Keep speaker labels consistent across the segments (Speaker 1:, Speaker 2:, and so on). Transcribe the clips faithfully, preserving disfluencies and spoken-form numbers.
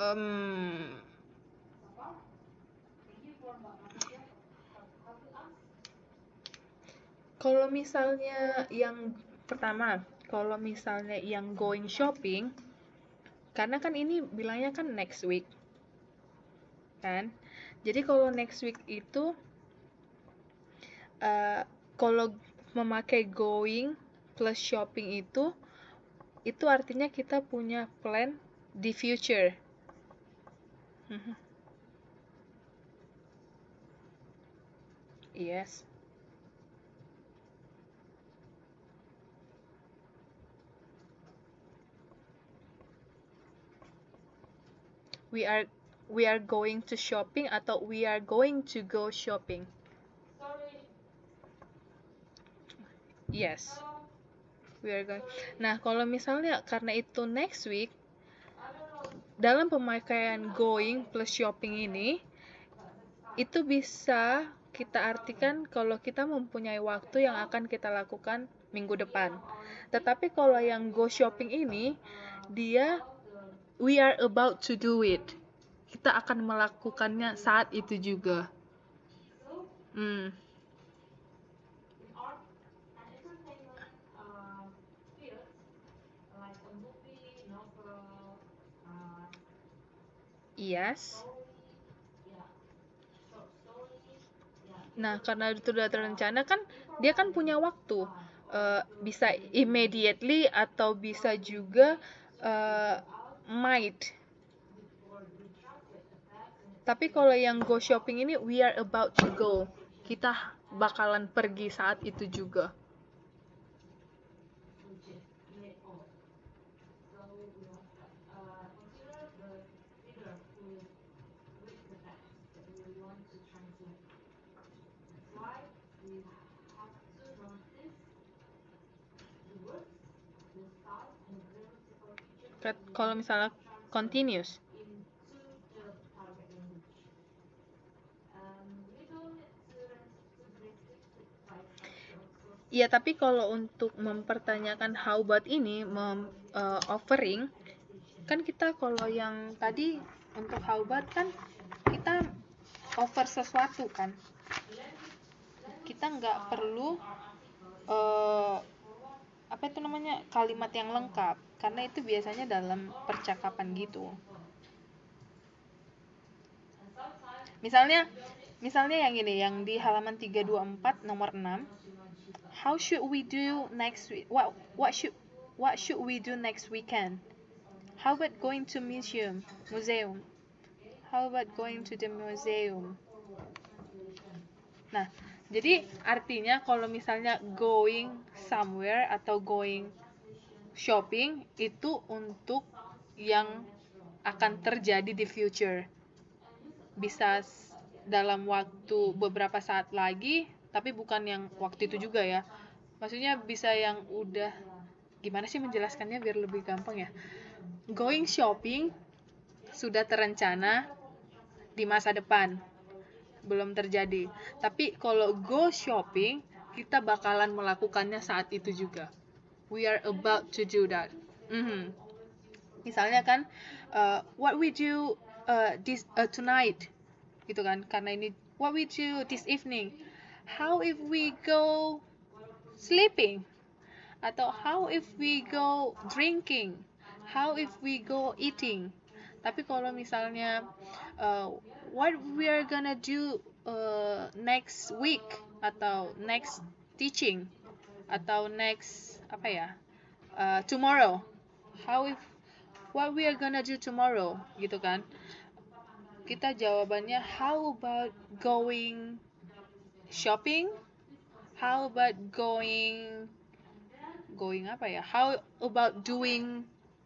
Speaker 1: um, kalau misalnya yang pertama, kalau misalnya yang going shopping, karena kan ini bilangnya kan next week, kan? Jadi kalau next week itu, uh, kalau memakai going plus shopping itu, itu artinya kita punya plan di future. Yes. We are we are going to shopping atau we are going to go shopping. Yes. We are going. Nah, kalau misalnya karena itu next week, dalam pemakaian going plus shopping ini, itu bisa kita artikan kalau kita mempunyai waktu yang akan kita lakukan minggu depan. Tetapi kalau yang go shopping ini, dia we are about to do it. Kita akan melakukannya saat itu juga. Hmm. Yes. Nah, karena itu sudah terencana kan, dia kan punya waktu. Uh, bisa immediately atau bisa juga uh, might. Tapi kalau yang go shopping ini, we are about to go. Kita bakalan pergi saat itu juga. Kalau misalnya continuous. Iya, tapi kalau untuk mempertanyakan how about ini, mem, uh, offering, kan kita kalau yang tadi untuk how about kan kita offer sesuatu kan. Kita nggak perlu uh, apa itu namanya kalimat yang lengkap, karena itu biasanya dalam percakapan gitu. Misalnya, misalnya yang ini, yang di halaman tiga dua empat nomor enam. How should we do next week? What what should what should we do next weekend? How about going to museum? Museum. How about going to the museum? Nah, jadi artinya kalau misalnya going somewhere atau going shopping itu untuk yang akan terjadi di future. Bisa dalam waktu beberapa saat lagi, tapi bukan yang waktu itu juga ya. Maksudnya bisa yang udah, gimana sih menjelaskannya biar lebih gampang ya. Going shopping sudah terencana di masa depan, belum terjadi. Tapi kalau go shopping, kita bakalan melakukannya saat itu juga. We are about to do that. Mm-hmm. Misalnya kan, uh, what we do uh, this uh, tonight, gitu kan? Karena ini what we do this evening. How if we go sleeping? Atau how if we go drinking? How if we go eating? Tapi kalau misalnya uh, what we are gonna do uh, next week atau next teaching atau next apa ya uh, tomorrow, how if what we are gonna do tomorrow, gitu kan? Kita jawabannya how about going shopping? How about going going apa ya? How about doing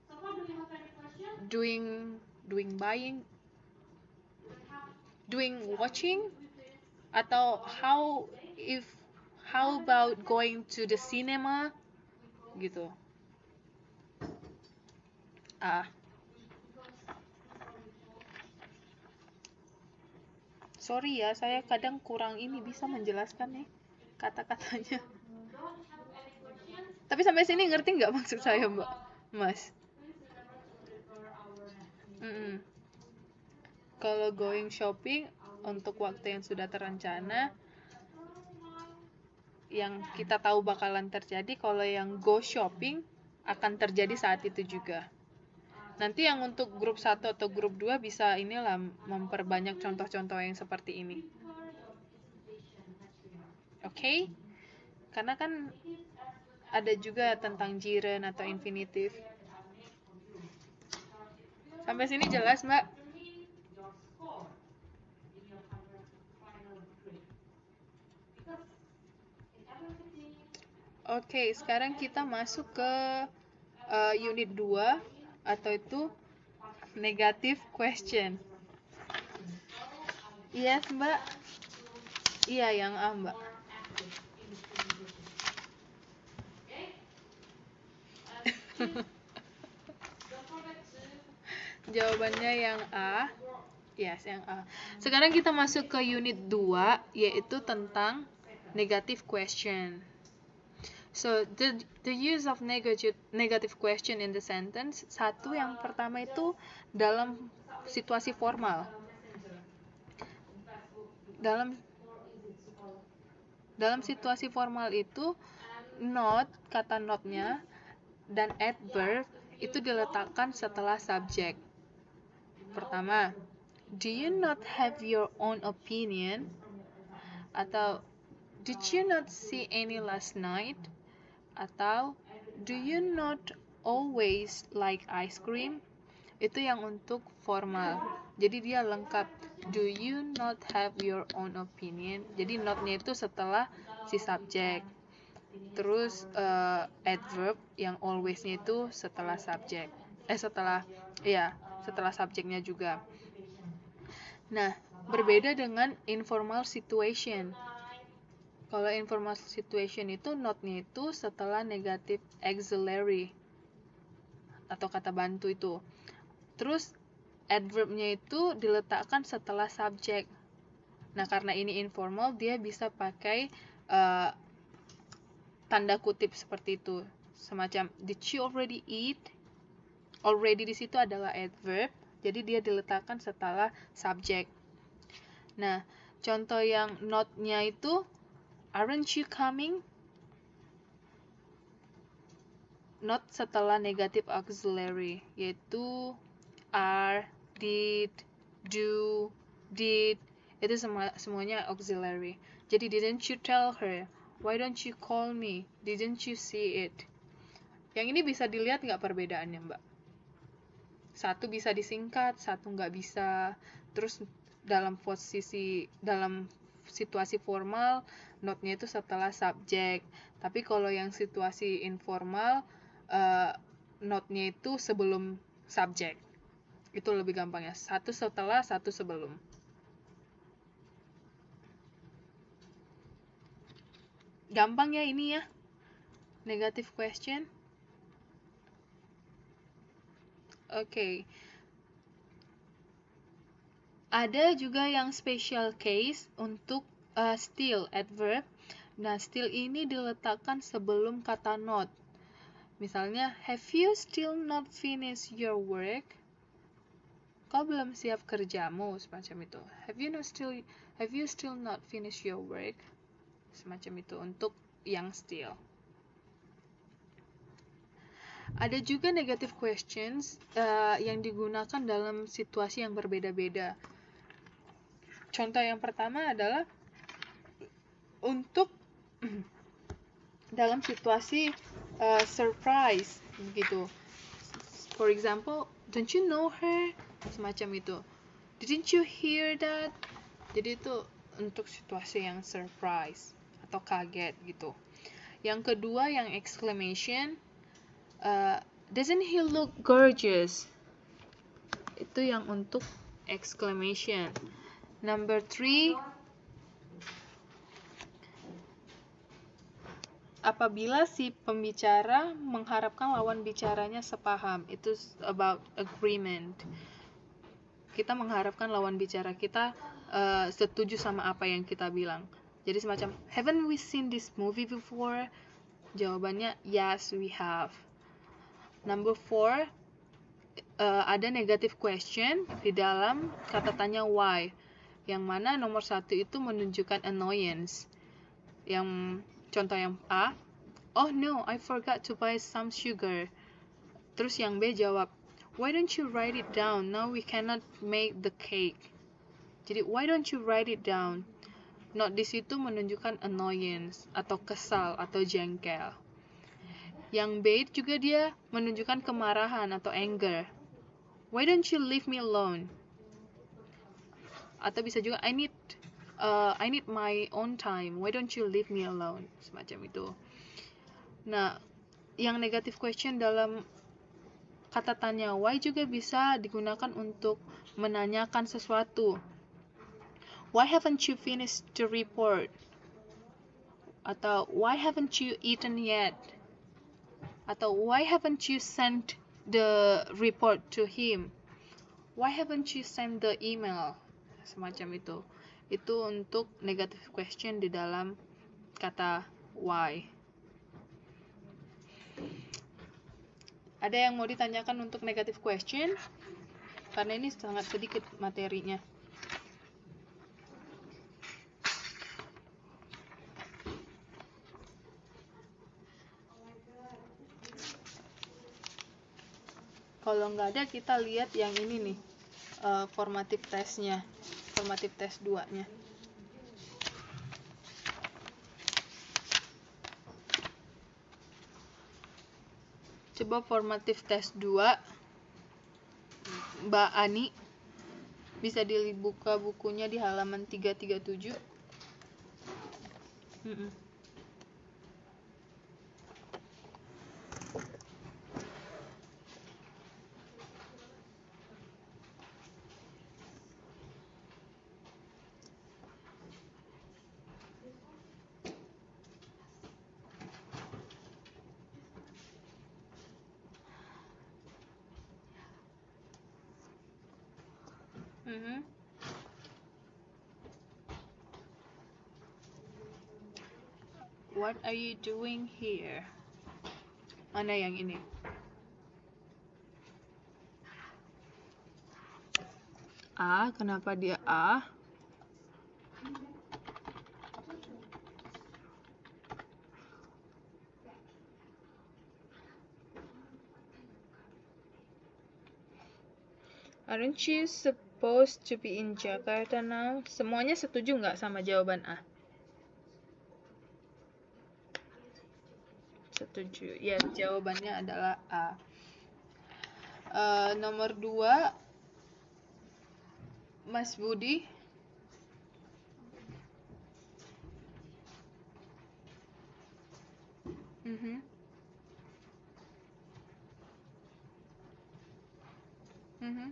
Speaker 1: doing doing buying? Doing watching? Atau how if how about going to the cinema? Gitu. Ah. Sorry ya, saya kadang kurang ini bisa menjelaskan nih kata-katanya. Tapi sampai sini ngerti nggak maksud saya, Mbak? Mas? Mm-mm. Kalau going shopping untuk waktu yang sudah terencana, yang kita tahu bakalan terjadi. Kalau yang go shopping akan terjadi saat itu juga. Nanti yang untuk grup satu atau grup dua bisa inilah memperbanyak contoh-contoh yang seperti ini. Oke? Okay? Karena kan ada juga tentang gerund atau infinitive. Sampai sini jelas, Mbak? Oke, okay, sekarang kita masuk ke uh, unit dua atau itu negative question. Yes, Mbak? Iya, yang A, Mbak. Jawabannya yang A. Yes, yang A. Sekarang kita masuk ke unit dua, yaitu tentang negative question. So, the, the use of negative, negative question in the sentence. Satu, yang pertama itu dalam situasi formal. Dalam dalam situasi formal itu, not, kata not-nya, dan adverb itu diletakkan setelah subjek. Pertama, do you not have your own opinion? Atau, did you not see any last night? Atau, do you not always like ice cream? Itu yang untuk formal. Jadi dia lengkap. Do you not have your own opinion? Jadi not-nya itu setelah si subjek. Terus uh, adverb yang always-nya itu setelah subjek. Eh setelah, iya, setelah subjeknya juga. Nah, berbeda dengan informal situation. Kalau informal situation itu not-nya itu setelah negative auxiliary atau kata bantu itu. Terus adverb-nya itu diletakkan setelah subjek. Nah, karena ini informal, dia bisa pakai uh, tanda kutip seperti itu. Semacam did you already eat? Already di situ adalah adverb, jadi dia diletakkan setelah subjek. Nah, contoh yang not-nya itu aren't you coming? Not setelah negative auxiliary, yaitu are, did, do, did, itu semua, semuanya auxiliary. Jadi didn't you tell her? Why don't you call me? Didn't you see it? Yang ini bisa dilihat nggak perbedaannya, Mbak? Satu bisa disingkat, satu nggak bisa. Terus dalam posisi, dalam situasi formal, not-nya itu setelah subjek. Tapi kalau yang situasi informal, uh, not-nya itu sebelum subjek. Itu lebih gampang ya. Satu setelah, satu sebelum. Gampang ya ini ya. Negative question. Oke. Okay. Ada juga yang special case untuk uh, still adverb. Nah, still ini diletakkan sebelum kata not. Misalnya, have you still not finished your work? Kau belum siap kerjamu, semacam itu. Have you not still have you still not finished your work? Semacam itu untuk yang still. Ada juga negative questions uh, yang digunakan dalam situasi yang berbeda-beda. Contoh yang pertama adalah untuk dalam situasi uh, surprise gitu. For example, don't you know her? Semacam itu. Didn't you hear that? Jadi itu untuk situasi yang surprise atau kaget gitu. Yang kedua yang exclamation, uh, doesn't he look gorgeous? Itu yang untuk exclamation. Number three, apabila si pembicara mengharapkan lawan bicaranya sepaham, itu about agreement. Kita mengharapkan lawan bicara kita uh, setuju sama apa yang kita bilang. Jadi semacam, haven't we seen this movie before? Jawabannya, yes we have. Number four, uh, ada negative question di dalam kata tanya why, yang mana nomor satu itu menunjukkan annoyance. Yang contoh yang A, oh no, I forgot to buy some sugar. Terus yang B jawab, why don't you write it down? Now we cannot make the cake. Jadi why don't you write it down? Not di situ menunjukkan annoyance atau kesal atau jengkel. Yang B juga dia menunjukkan kemarahan atau anger. Why don't you leave me alone? Atau bisa juga I need uh, I need my own time. Why don't you leave me alone? Semacam itu. Nah, yang negative question dalam kata tanya why juga bisa digunakan untuk menanyakan sesuatu. Why haven't you finished the report? Atau why haven't you eaten yet? Atau why haven't you sent the report to him? Why haven't you sent the email? Semacam itu. Itu untuk negative question di dalam kata why. Ada yang mau ditanyakan untuk negative question? Karena ini sangat sedikit materinya. Kalau nggak ada, kita lihat yang ini nih, uh, formative testnya, formative test dua-nya. Coba formative test dua, Mbak Ani, bisa dibuka bukunya di halaman tiga tiga tujuh. Mm-mm. Mm-hmm. What are you doing here? Mana yang ini? A, kenapa dia A? Aren't you supposed to be in Jakarta now? Semuanya setuju nggak sama jawaban A? Setuju. Ya, jawabannya adalah A. Uh, nomor dua, Mas Budi. Mm-hmm. Mm-hmm.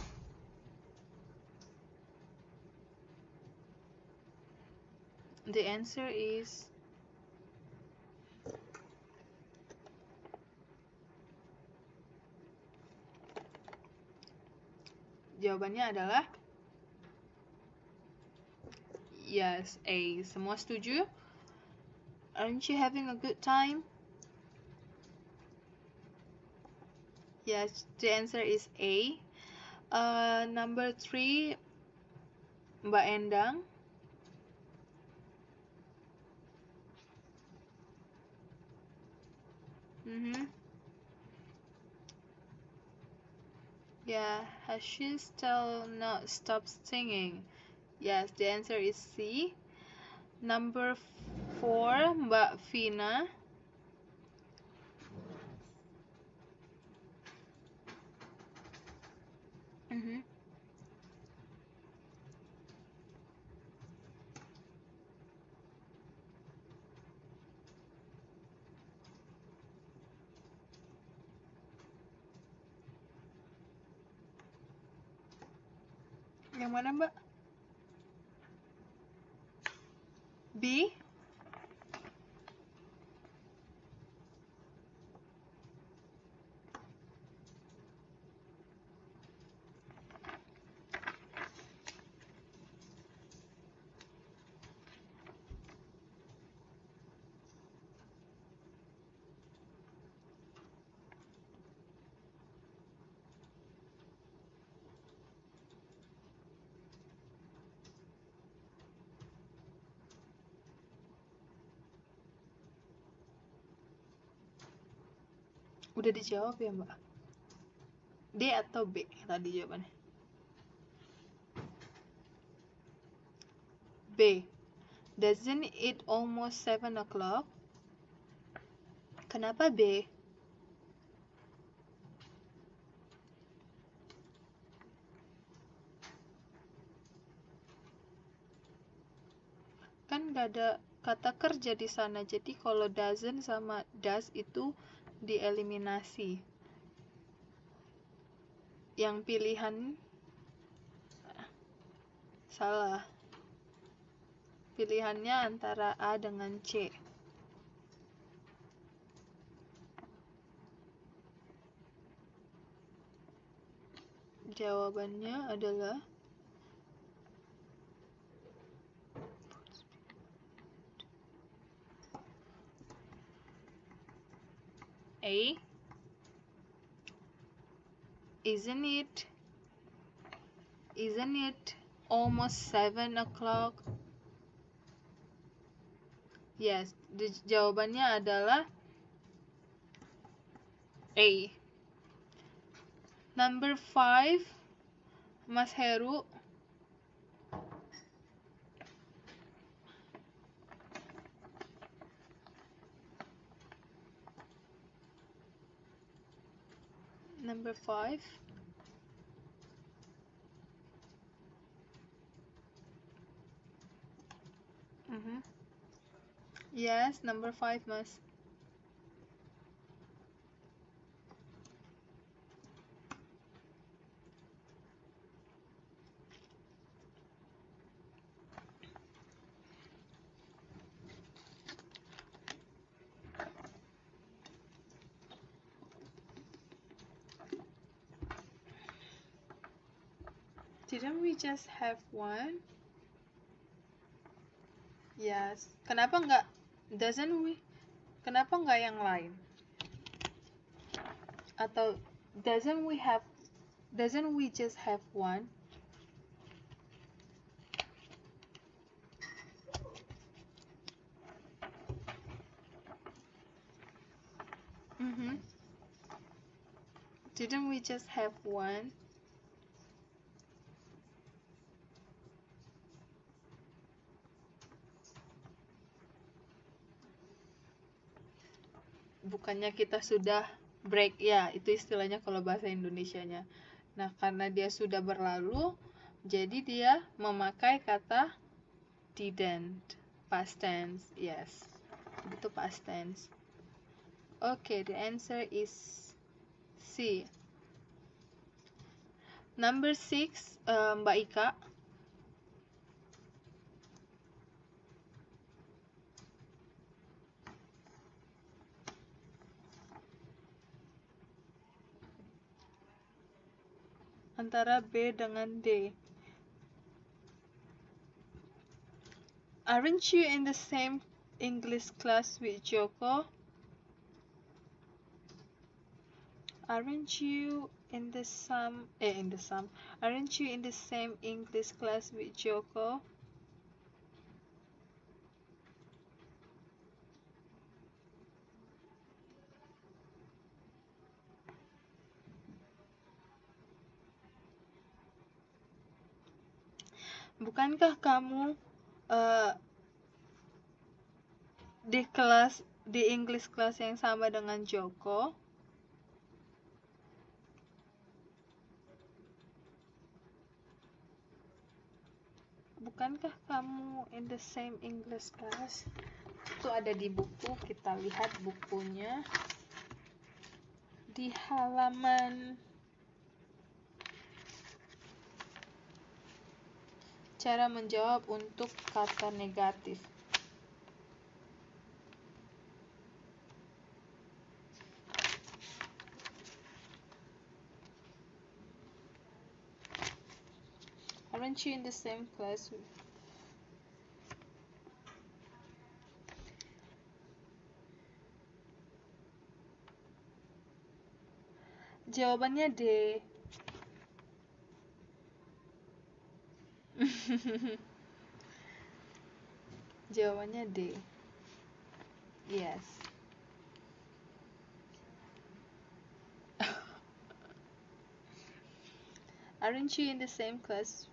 Speaker 1: The answer is jawabannya adalah yes, A. Semua setuju? Aren't you having a good time? Yes, the answer is A. Uh, number three, Mbak Endang. Mm-hmm. Yeah, has she still not stopped singing? Yes, the answer is C. Number four, Mbak Vina. Mm-hmm. Yang mana, Mbak? B? Udah dijawab ya, Mbak? D atau B tadi jawabannya? B. Doesn't it almost seven o'clock? Kenapa B? Kan gak ada kata kerja di sana, jadi kalau doesn't sama does itu dieliminasi. Yang pilihan salah. Pilihannya antara A dengan C. Jawabannya adalah A. Isn't it? Isn't it almost seven o'clock? Yes, jawabannya adalah A. Number five, Mas Heru. Number five. Mm-hmm. Yes, number five, Mas. Didn't we just have one? Yes. Kenapa nggak? Doesn't we? Kenapa nggak yang lain? Atau doesn't we have? Doesn't we just have one? Mm-hmm. Didn't we just have one? Bukannya kita sudah break ya, itu istilahnya kalau bahasa Indonesianya. Nah, karena dia sudah berlalu, jadi dia memakai kata didn't, past tense. Yes, itu past tense. Okay, the answer is C. Number six, uh, Mbak Ika. Antara B dengan D. Aren't you in the same English class with Joko? Aren't you in the same eh in the same Aren't you in the same English class with Joko? Bukankah kamu uh, di kelas di English class yang sama dengan Joko? Bukankah kamu in the same English class? Itu ada di buku, kita lihat bukunya di halaman cara menjawab untuk kata negatif. Aren't you in the same class with... Jawabannya D. Jawabannya D. Yes. Aren't you in the same class?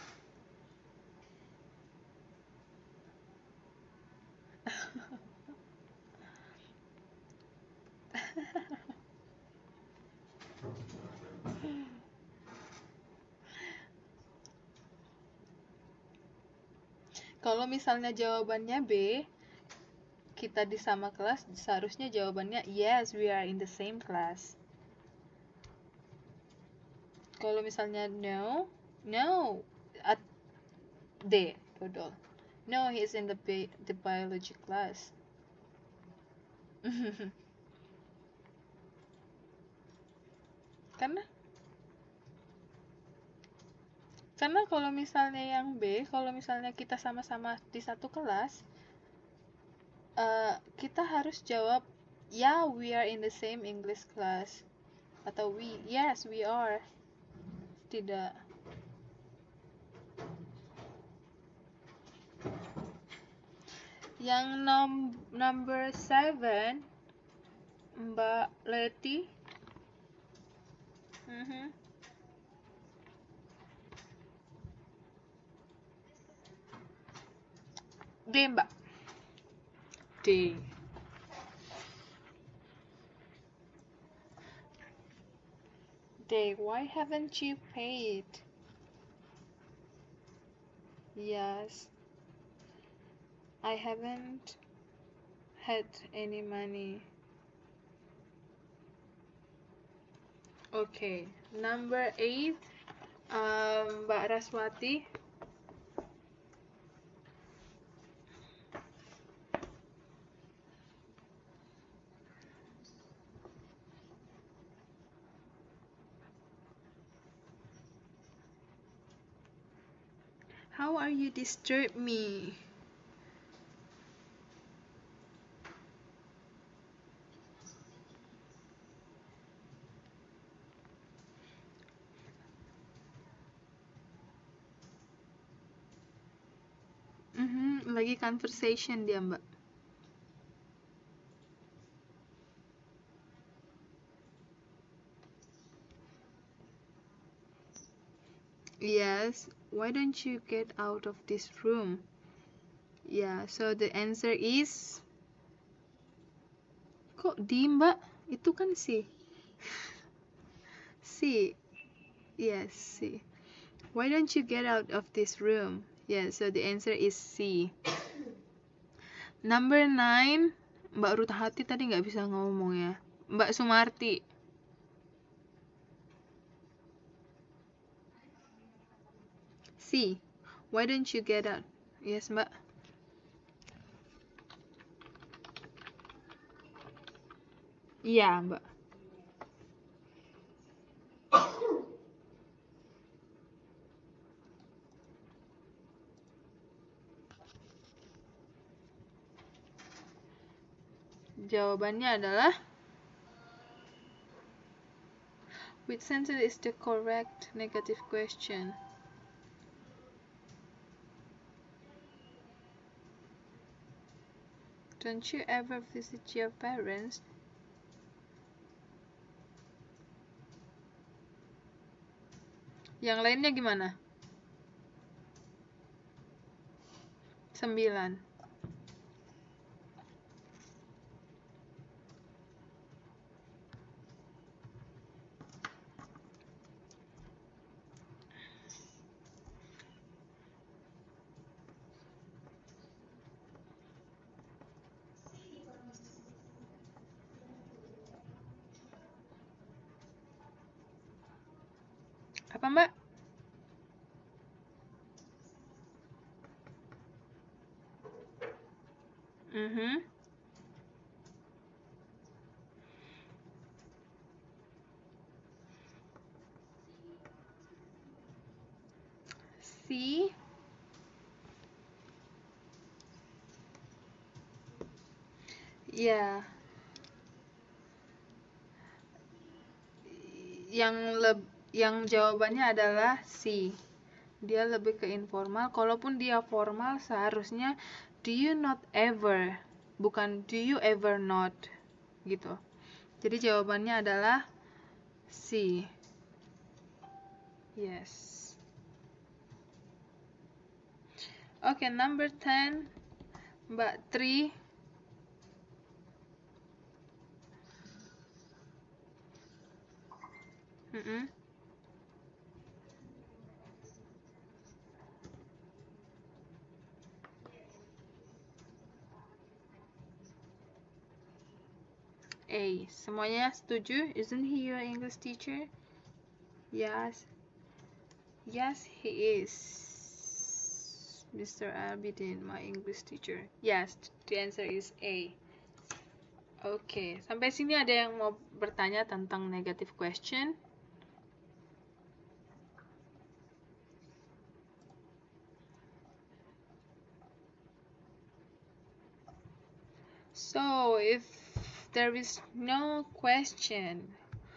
Speaker 1: Kalau misalnya jawabannya B, kita di sama kelas, seharusnya jawabannya yes, we are in the same class. Kalau misalnya no, no, at D, dodol. No, he is in the bi the biology class. Karena karena kalau misalnya yang B, kalau misalnya kita sama-sama di satu kelas, uh, kita harus jawab yeah, we are in the same English class, atau we, yes, we are. Tidak. Yang nom number seven, Mbak Leti. Mm-hmm. D, Mbak. D. D, why haven't you paid? Yes, I haven't had any money. Okay, number eight, um, Mbak Raswati. How are you disturb me? Mm-hmm, lagi conversation dia, Mbak. Yes, why don't you get out of this room? Yeah, so the answer is... Kok di, Mbak? Itu kan C. C. Yes, C. Why don't you get out of this room? Yeah, so the answer is C. Number nine, Mbak Ruth Hati tadi nggak bisa ngomong ya. Mbak Sumarti. C. Why don't you get out? Yes, Mbak. Iya, Mbak. Jawabannya adalah, which sentence is the correct negative question? Don't you ever visit your parents? Yang lainnya gimana? Sembilan. Apa, Mbak? Mm-hmm. C. Ya. Yang leb yang jawabannya adalah C. Dia lebih ke informal. Kalaupun dia formal, seharusnya do you not ever, bukan do you ever not, gitu. Jadi jawabannya adalah C. Yes. Okay, number ten, Mbak Tri. Mm-mm. A. Semuanya setuju? Isn't he your English teacher? Yes. Yes, he is. Mister Abidin, my English teacher. Yes, the answer is A. Oke, okay. Sampai sini ada yang mau bertanya tentang negative question? So, if there is no question,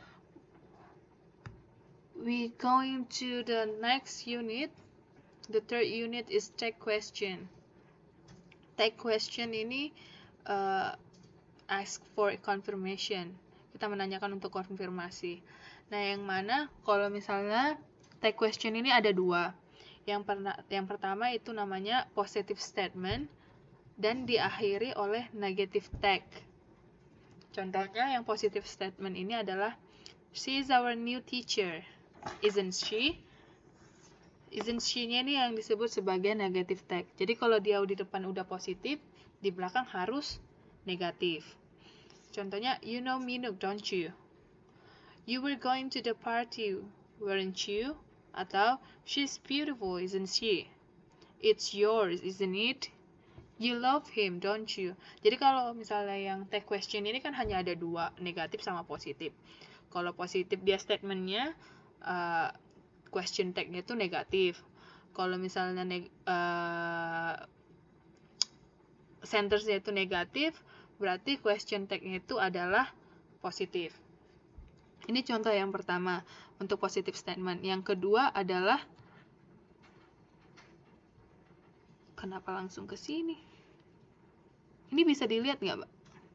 Speaker 1: we going to the next unit. The third unit is take question. Take question ini uh, ask for confirmation. Kita menanyakan untuk konfirmasi. Nah, yang mana kalau misalnya take question ini ada dua. Yang, perna, yang pertama itu namanya positive statement dan diakhiri oleh negative tag. Contohnya yang positive statement ini adalah she is our new teacher, isn't she? Isn't she-nya ini yang disebut sebagai negative tag. Jadi kalau dia di depan udah positif, di belakang harus negatif. Contohnya, you know Minuk, don't you? You were going to the party, weren't you? Atau, she's beautiful, isn't she? It's yours, isn't it? You love him, don't you? Jadi kalau misalnya yang tag question ini kan hanya ada dua, negatif sama positif. Kalau positif dia statementnya, uh, question tag-nya itu negatif. Kalau misalnya neg uh, sentence-nya itu negatif, berarti question tag-nya itu adalah positif. Ini contoh yang pertama untuk positive statement. Yang kedua adalah, kenapa langsung ke sini? Ini bisa dilihat nggak, Mbak?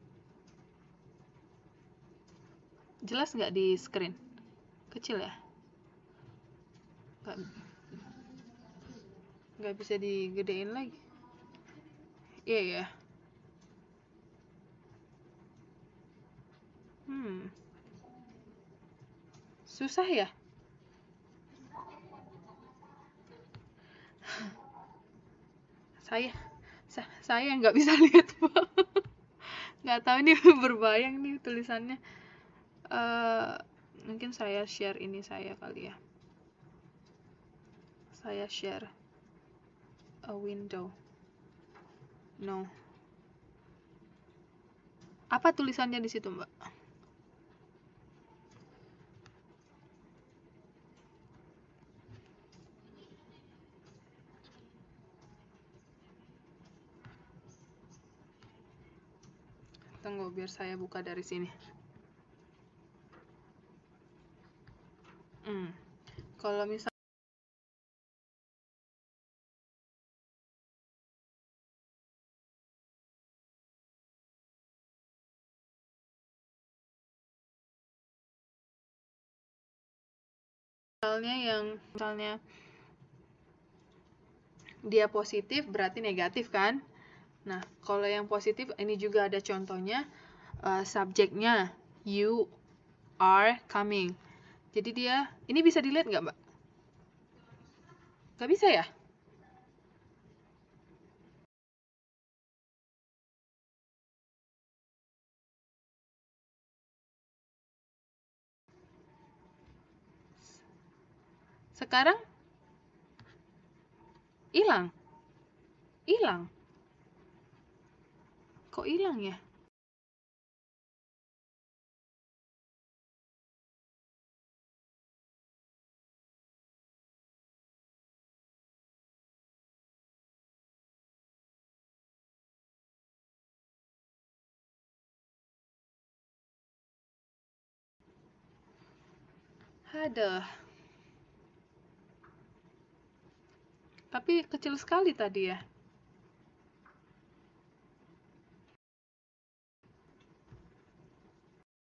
Speaker 1: Jelas nggak di screen? Kecil ya? Nggak, nggak bisa digedein lagi. Iya yeah, ya. Yeah. Hmm. Susah ya? saya sa saya nggak bisa lihat, Pak. Nggak tahu nih berbayang nih tulisannya. Uh, mungkin saya share ini saya kali ya. Saya share a window. No. Apa tulisannya di situ, Mbak? Tunggu biar saya buka dari sini. Hmm. Kalau misal misalnya yang misalnya dia positif berarti negatif kan? Nah, kalau yang positif ini juga ada contohnya, uh, subjeknya you are coming. Jadi dia, ini bisa dilihat nggak, Mbak? Nggak bisa ya? Sekarang hilang. Hilang. Kok hilang ya? Ada. Tapi kecil sekali tadi ya.